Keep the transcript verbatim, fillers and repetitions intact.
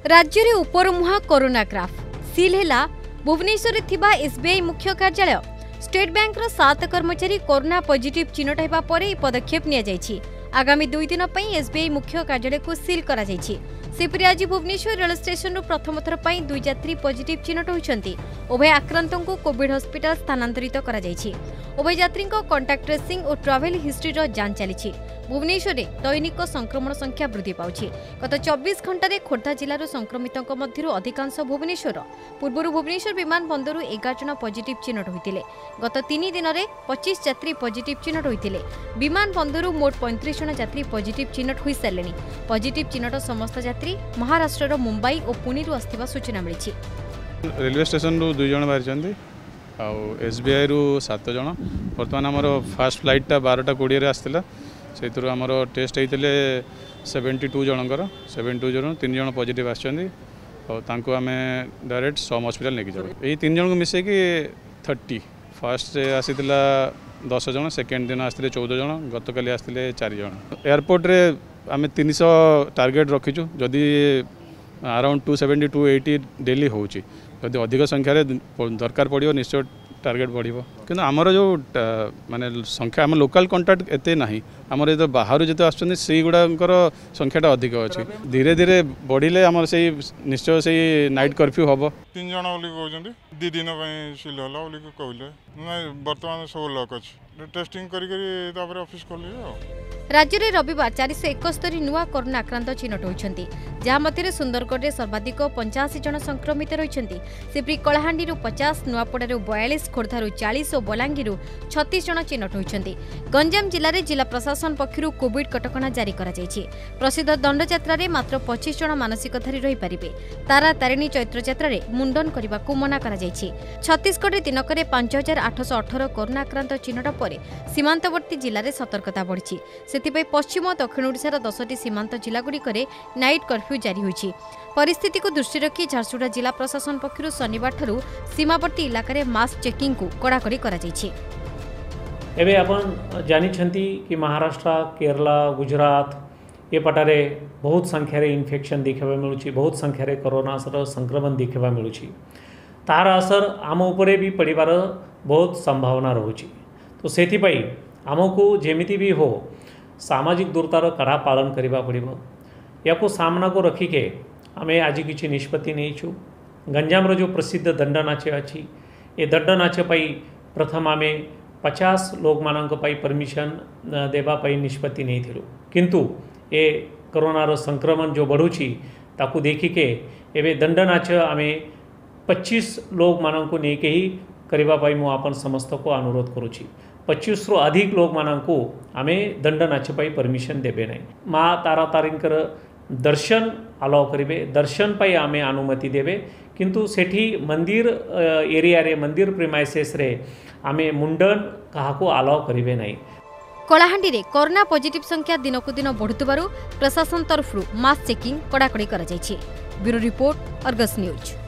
राज्य में उपरमुहा corona graph seal है भुवनेश्वर थिबा एसबीआई मुख्य कार्यालय स्टेट बैंक सात कर्मचारी कोरोना पॉजिटिव चिन्हट होगा पर पदक्षेप नि आगामी दुई दिन पर एसबीआई मुख्य कार्यालय को सील करा सेपरी आज भुवनेश्वर रेल स्टेशन प्रथम थर पर दुई यात्री पॉजिटिव चिन्हट होती उभय आक्रांतों को कोविड हॉस्पिटल स्थानांतरित करा उभय यात्री कॉन्टाक्ट ट्रेसिंग और ट्रैवल हिस्ट्री जांच चली भुवनेश्वर में दैनिक संक्रमण संख्या वृद्धि पाउछि। गत चौबीस घंटे खोर्धा जिलार संक्रमितों मध्य अधिकांश भुवनेश्वर पूर्व भुवनेश्वर विमान बंदर एगार जन पॉजिटिव चिन्हट होते गत तीन दिन में पच्चीस यात्री पॉजिटिव चिन्हट होते विमान बंदर मोट पैंतीस जन यात्री पॉजिटिव चिन्हट हो सारे पॉजिटिव चिन्हट समस्त यात्री महाराष्ट्र मुंबई और पुणे आसथिबा सूचना मिली। रेलवे स्टेशन रु दुई जन बाहरी एसबीआई रु सात जन बर्तमान आमर फास्ट फ्लाइटा बारटा कोड़े आसला से आमर टेस्ट होते सेवेन्टी टू जनकर सेवेन्टी टू जन तीन जन पॉजिटिव आसो आम डायरेक्ट सम हॉस्पिटल लेकिन जाऊ यही तीन जन को मिसेकी थर्टी फास्ट आसीला दस जन सेकेंड दिन आसते चौदह जन गतकाली आसते चार जन एयरपोर्ट रे आम तीन सौ टार्गेट रखीचु जदि around two seventy two eighty daily होची जदि अधिक संख्यार दरकार पड़ो निश्चय टार्गेट बढ़ो कि आमर जो माने संख्या आम लोकल कंटाक्ट एते ना आमर ये बाहर जो आसुच्च गुड़ाकर संख्याटा अधिक अच्छी धीरे धीरे बढ़िले आमर से निश्चय से नाइट कर्फ्यू हम तीन जन कहते दी दिन सिल कहले बर्तमान सब लक अच्छे टेस्टिंग कर ऑफिस खोल राज्य में रविवार चार सौ एकस्तरी नुआ कोरोना आक्रांत चिन्हट होती जहाँ मध्य सुंदरगढ़ में सर्वाधिक पंचाशी जन संक्रमित रही सेपरी कलाहांडी पचास नुआपड़ू बयालीस खोर्धारू चालीस और बलांगीर छत्तीस जन चिन्हट होती गंजाम जिले में जिला प्रशासन पक्षर कोविड कटकणा जारी कर प्रसिद्ध दंडयात्रा मात्र पच्चीस जन मानसिकधारी रही पारे तारा तारिणी चैत्र यात्रा मुंडन करने को मना कर छत्तीसगढ़ दिनक पांच हजार आठश अठर कोरोना आक्रांत चिन्हट पर सीमांतवर्ती जिले में सतर्कता बढ़ी से पश्चिम और दक्षिण ओडिशार दसटी सीमांत जिलागुड़िक नाइट कर्फ्यू जारी होइछि। परिस्थिति को दृष्टि रखी झारसुगुड़ा जिला प्रशासन पक्षर शनिवार ठारू सीमावर्ती इलाका मास्क चेकिंग को कड़ाकड़ी करा जाइछि। एबे आपण जानिछंती कि महाराष्ट्र केरला गुजरात ये पटारे बहुत संख्यार इन्फेक्शन देखा मिलूँ बहुत संख्यार कोरोना संक्रमण देखा मिलूँ तार असर आम उपरे भी पड़ार बहुत संभावना रोचे तो से आमको जेमिति भी हो सामाजिक दूरतार कड़ा पालन करने पड़ो या सामना को रखिके आम आज किसी निष्पत्ति नहीं गंजाम जो प्रसिद्ध दंड नाच अच्छी ये दंड नाच पाई प्रथम आम पचास लोक मान परमिशन देवाई निष्पत्ति नहीं थिलु किंतु ये कोरोनार संक्रमण जो बढ़ुची ताकू देखिके एवं दंड नाच आम पच्चीस लोक मान को लेके ही करने मु आपन समस्त को अनुरोध करुँची पच्चीस रु अधिक लोक मान को आम दंड नाच पाई परमिशन देबे नहीं माँ तारा तारींकर दर्शन अलाउ करेंगे दर्शन पाई आम अनुमति देवे किंतु सेठी मंदिर एरिया रे मंदिर प्रेमाइसेस रे आम मुंडन कहा को अलाउ करेंगे नहीं। कलाहांडी रे कोरोना पॉजिटिव संख्या दिनक दिन बढ़ुतबारु प्रशासन तरफ मास्क चेकिंग कड़ाकड़ी करा जायछि। Bureau report Argus news.